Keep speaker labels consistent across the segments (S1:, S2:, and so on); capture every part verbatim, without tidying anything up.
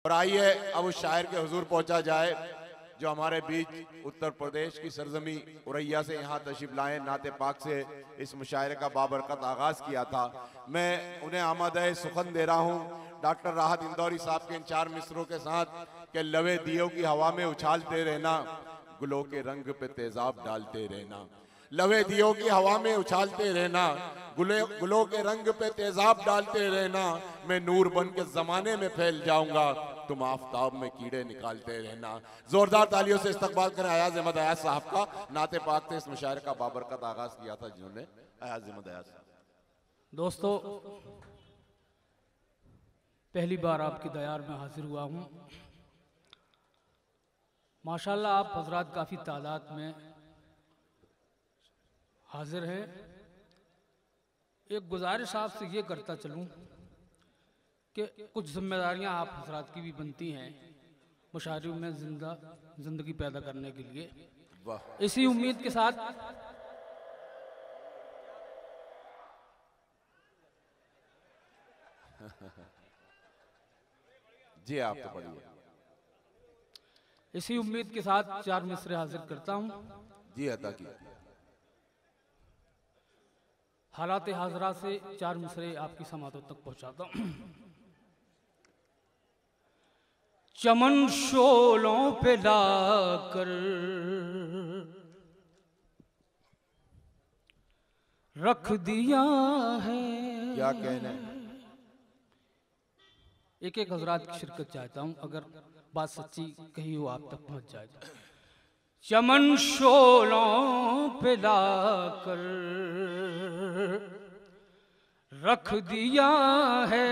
S1: और आइए अब उस शायर के हुजूर पहुंचा जाए जो हमारे बीच उत्तर प्रदेश की सरजमी उरैया से यहाँ तशरीफ लाए, नाते पाक से इस मुशायरे का बाबरकत आगाज किया था। मैं उन्हें आमद सुखन दे रहा हूँ डॉक्टर राहत इंदौरी साहब के इन चार मिसरों के साथ के लवे दियो की हवा में उछालते रहना, गुलों के रंग पे तेजाब डालते रहना। लवे दियो की हवा में उछालते रहना, गुले गुलों के रंग पे तेजाब डालते रहना। मैं नूर बन के जमाने में फैल जाऊंगा, तुम आफताब में कीड़े निकालते रहना। जोरदार तालियों से इस्तकबाल करें अयाज अहमद अयाज साहब का। नाते पाक से इस मुशायरे का बाबरकत आगाज किया था जिन्होंने अयाज अहमद अयाज साहब।
S2: दोस्तों, पहली बार आपकी दयार में हाजिर हुआ हूँ। माशाल्लाह आप हजरात काफ़ी तादाद में हाजिर हैं। एक गुजारिश आपसे ये करता चलूँ कि कुछ जिम्मेदारियां आप हजरात की भी बनती हैं मुशायरे में जिंदा जिंदगी पैदा करने के लिए। इसी उम्मीद के साथ
S1: जी आप तो पढ़िए।
S2: इसी उम्मीद के साथ चार मिसरे हाजिर करता हूँ।
S1: जी अदा की
S2: हालात हाजरा से चार मिसरे आपकी समातों तक पहुँचाता हूँ। चमन शोलों पे लाकर रख दिया है।
S1: क्या कहना है?
S2: एक एक हजरात की शिरकत चाहता हूँ, अगर बात सच्ची कही हो आप तक पहुँच जाए। चमन शोलों पे लाकर रख दिया है,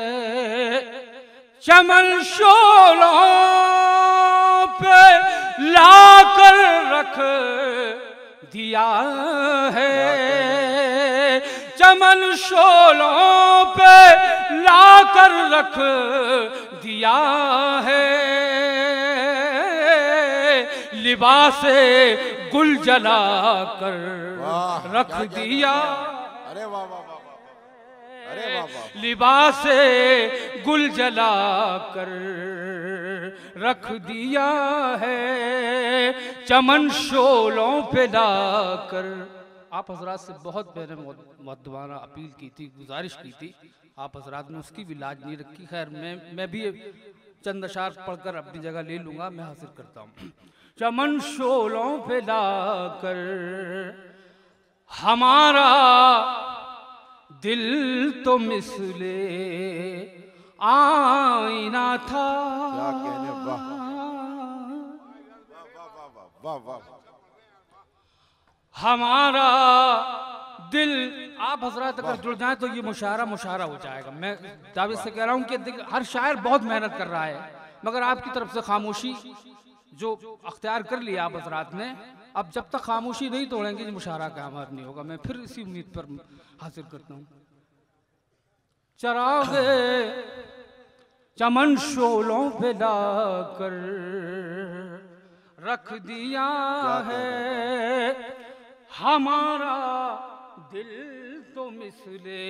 S2: चमन शोलों पे लाकर रख दिया है, चमन शोलों पे लाकर रख दिया है। लिबासे गुल जला कर रख दिया।
S1: अरे वाह वाह वाह वाह, अरे वाह वाह।
S2: लिबासे गुल जला कर रख दिया है, चमन शोलों पे लाकर। आप हजरात से बहुत मैंने मुद्दवाना अपील की थी, गुजारिश की थी, आप हजरात ने उसकी भी लाज नहीं रखी। खैर मैं मैं भी चंद अशार पढ़कर अपनी जगह ले लूँगा, मैं हासिल करता हूँ। चमन शोलों पे लाकर हमारा दिल तो मिसले आईना था।
S1: क्या कहने, वाह वाह वाह वाह।
S2: हमारा दिल, आप हजरात अगर जुड़ जाए तो ये मुशायरा मुशायरा हो जाएगा। मैं दावे से कह रहा हूँ कि हर शायर बहुत मेहनत कर रहा है, मगर आपकी तरफ से खामोशी जो अख्तियार कर लिया आप हजरात ने, अब जब तक खामोशी नहीं तोड़ेंगे ये मुशायरा का हमारा नहीं होगा। मैं फिर इसी उम्मीद पर हासिल करता हूँ। चरागे चमन शोलों पे लाकर रख दिया है, हमारा दिल तो मिसले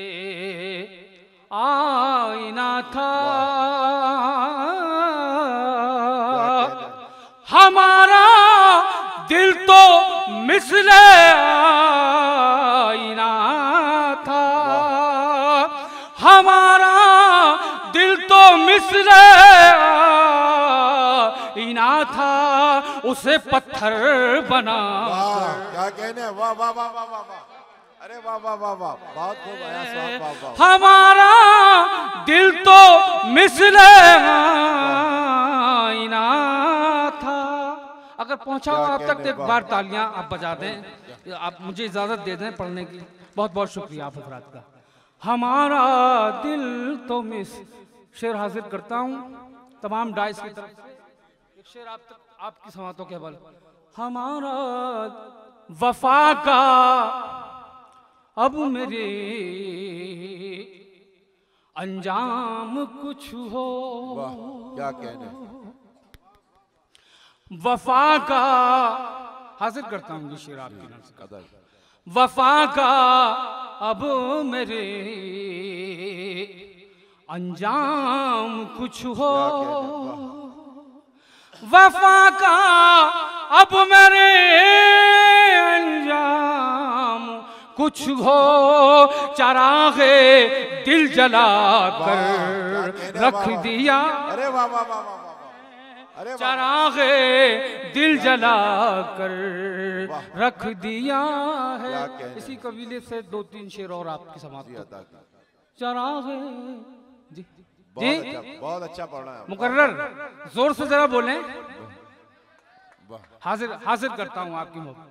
S2: आईना था। हमारा दिल तो मिसले आईना था, हमारा दिल तो मिसले आईना था, उसे पत्थर बना।
S1: क्या कहने, वाह वाह वाह वाह वाह वाह। अरे वाह वाह वाह वाह, बहुत खूब आया साहब, वाह वाह।
S2: हमारा दिल तो मिसले आईना था। अगर पहुंचा हो आप तक तो एक बार तालियां आप बजा दें। आप मुझे इजाजत दे दें पढ़ने की। बहुत बहुत शुक्रिया आप हजरात का। हमारा दिल तो मिस, शेर हाजिर करता हूँ तमाम डाइस की तरफ से। एक शेर आप तक आपकी समातों के हवाले। हमारा वफा का अब मेरे अंजाम कुछ हो।
S1: वाह, क्या कहने।
S2: वफा का हासिल करता हूँ शेर आपकी
S1: कदर।
S2: वफा का अब मेरे अंजाम कुछ हो वफा का अब मेरे अंजाम कुछ हो चरागे दिल जला कर रख दिया
S1: अरे वाह वाह वाह वाह अरे
S2: चरागे दिल जला कर रख दिया है। इसी कबीले से दो तीन शेर और आपकी समाप्त चरागे जी जी
S1: बहुत अच्छा, बहुत अच्छा पढ़ना है
S2: मुकर्रर जोर से जरा बोलें। हाजिर हाजिर करता हूं आपकी मोहब्बत।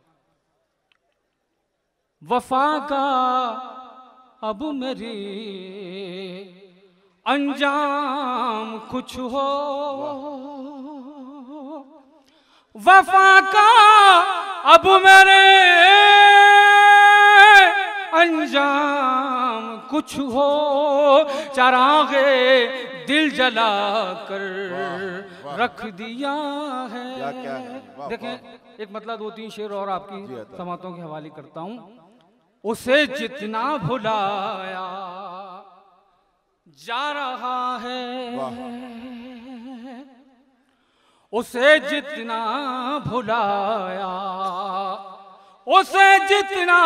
S2: वफा का अब मेरी अंजाम कुछ हो वफा का अब मेरे अंजाम कुछ हो चरागे दिल जला कर रख दिया है।
S1: क्या क्या है?
S2: देखें एक मतलब दो तीन शेर और आपकी समातों के हवाले करता हूं। उसे जितना भुलाया जा रहा है उसे जितना भुलाया उसे जितना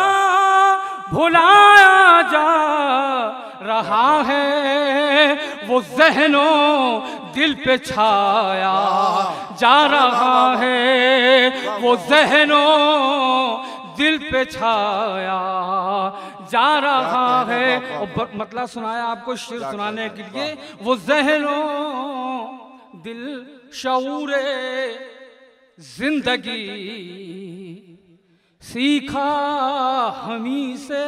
S2: भुलाया जा रहा है वो ज़हनों दिल पे छाया जा रहा है वो ज़हनों दिल पे छाया जा रहा है। और मतलब सुनाया आपको शेर सुनाने के लिए वो ज़हनों दिल शऊरे जिंदगी सीखा हमी से।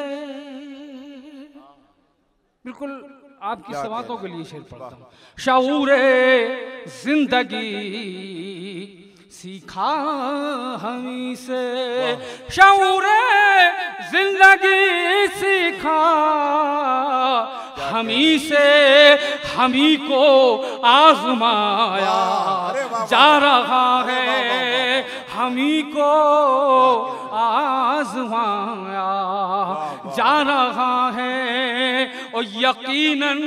S2: बिल्कुल आपकी समातों के लिए शेर पढ़ता हूँ। शऊरे जिंदगी सीखा हमी से शऊरे जिंदगी सीखा हमी से हमी को आजमाया जा रहा है हमी को आजमाया जा रहा है। और यकीनन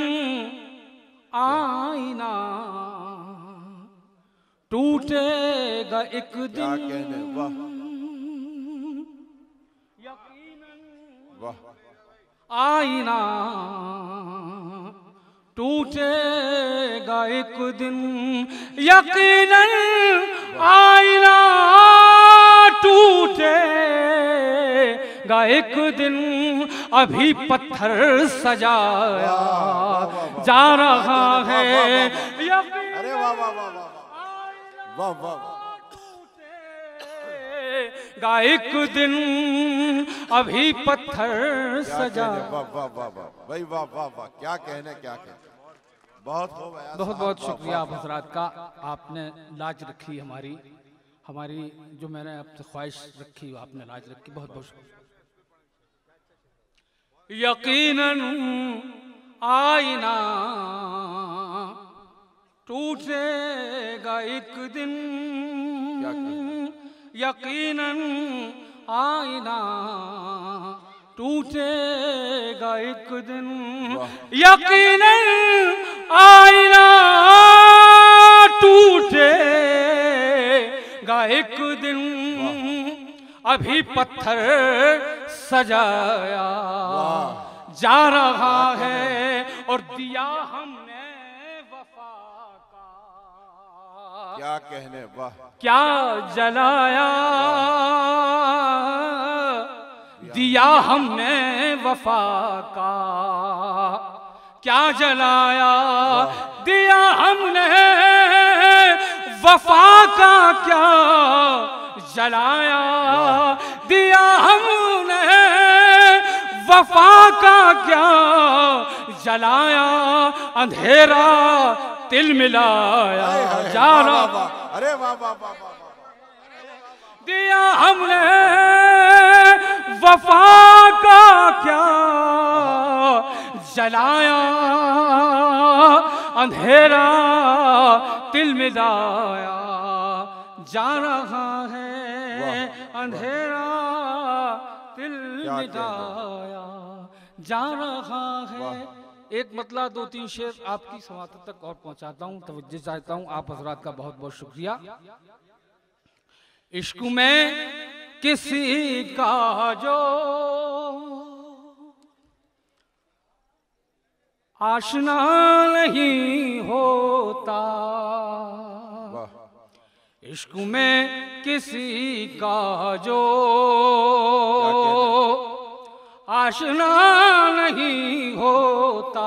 S2: आईना टूटेगा एक दिन
S1: वाह
S2: आईना टूटेगा एक दिन यकीनन आईना टूटेगा एक दिन अभी पत्थर सजाया जा रहा है।
S1: अरे वाह वाह वाह वाह वाह
S2: गा एक दिन अभी पत्थर सजा।
S1: वाह वाह वाह वाह भाई वाह वाह वाह क्या कहने क्या कहने बहुत खूब है।
S2: बहुत बहुत शुक्रिया आप हजरात का। आपने लाज रखी हमारी हमारी जो मैंने आपसे ख्वाहिश रखी आपने लाज रखी। बहुत बहुत शुक्रिया। यकीनन आईना टूटेगा एक दिन यकीनन आईना टूटेगा एक दिन यकीनन आईना टूटेगा एक दिन अभी पत्थर सजाया जा रहा है। और दिया हमने वफा का
S1: क्या कहने वाह
S2: क्या जलाया दिया हमने वफा का क्या जलाया दिया हमने वफा का क्या जलाया दिया हमने वफा का क्या जलाया अंधेरा तिल मिलाया जा रहा।
S1: अरे वाह वाह वाह
S2: दिया हमने वफा का क्या जलाया अंधेरा तिल मिलाया जा रहा है अंधेरा तिल मिलाया जा रहा है। एक मतला दो तीन शेर आपकी समात तक और पहुंचाता हूं, तवज्जो चाहता हूं। आप हजरात का बहुत बहुत शुक्रिया। इश्क में किसी का जो आशना नहीं होता, इश्क में किसी का जो आशना नहीं होता,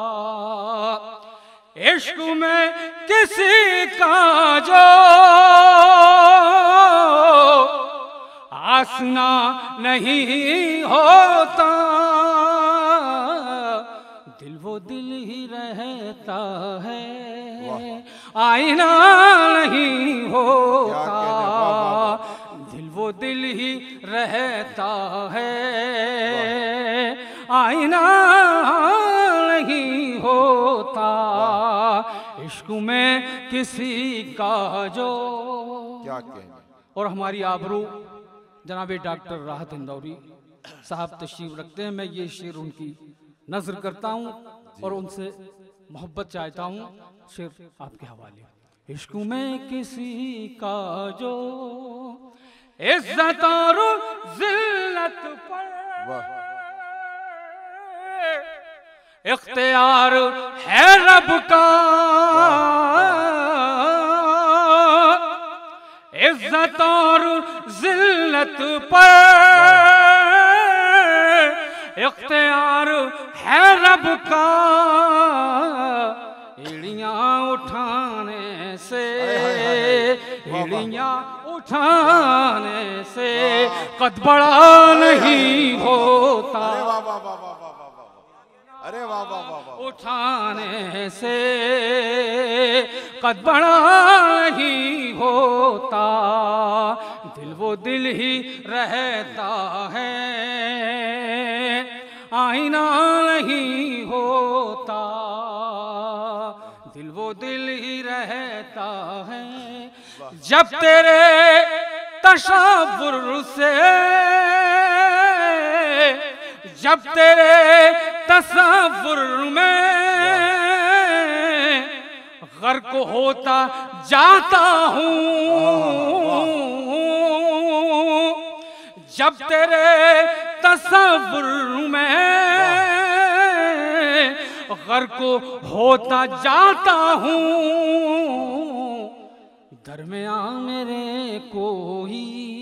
S2: इश्क में किसी का जो आशना नहीं होता, दिल वो दिल ही रहता है, आईना नहीं होता, दिल वो दिल ही रहता है, आईना नहीं होता, इश्क में किसी का जो।
S1: क्या कहने।
S2: और हमारी आबरू जनाब डॉक्टर राहत इंदौरी साहब तशरीफ रखते हैं। मैं ये शेर उनकी नजर करता हूँ और उनसे मोहब्बत चाहता हूँ। शेर आपके हवाले। इश्क में किसी का जो इज्जत और जिल्लत पर इख्तियार है रब का, इज्जत और जिल्लत पर इख्तियार है रब का, एड़ियां उठाने से, एड़ियां उठाने से कद बड़ा नहीं होता,
S1: अरे वाह वाह वाह वाह,
S2: उठाने से कद बड़ा नहीं होता, दिल वो दिल ही रहता है, आईना नहीं होता, दिल वो दिल ही रहता है। जब तेरे तशव्वुर से, जब तेरे तसव्वुर में गर्क होता जाता हूँ, जब तेरे तसव्वुर में गर्क होता जाता हूँ, दरमियाँ मेरे कोई,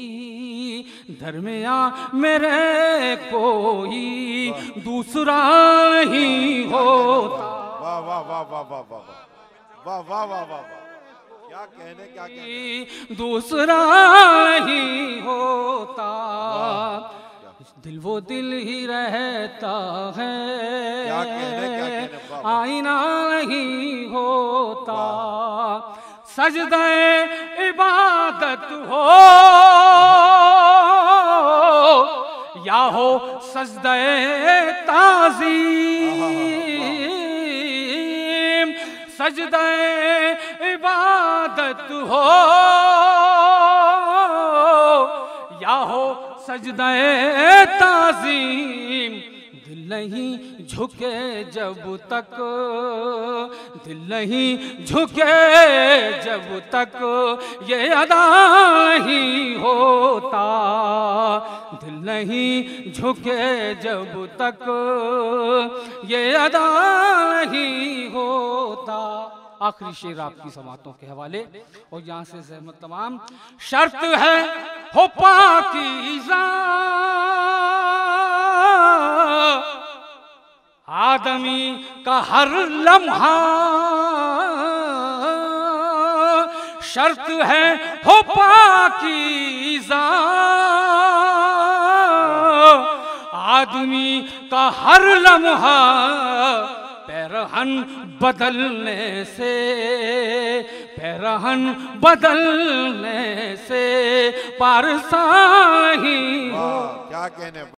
S2: दरमियाँ मेरे कोई दूसरा नहीं होता।
S1: वाह वाह वाह वाह वाह वाह वाह वाह वाह वाह, क्या कहने क्या कहने।
S2: दूसरा नहीं होता, दिल वो दिल ही रहता है,
S1: क्या कहने क्या कहने,
S2: आईना नहीं होता, सजदे इबादत हो या हो सजदे ताज़ीम, सजदे इबादत हो या हो सजदे ताज़ीम, दिल नहीं झुके जब तक, दिल नहीं झुके जब तक ये अदा नहीं होता, दिल नहीं झुके जब तक ये अदा नहीं होता। आखिरी शेर आपकी समातों के हवाले और यहाँ से सहमत तमाम। शर्त है हो पाकीज़ा आदमी का हर लम्हा, शर्त है हो पाकीज़ा आदमी का हर लम्हा, पैरहन बदलने से, पैरहन बदलने से पारसा ही।
S1: क्या कहने।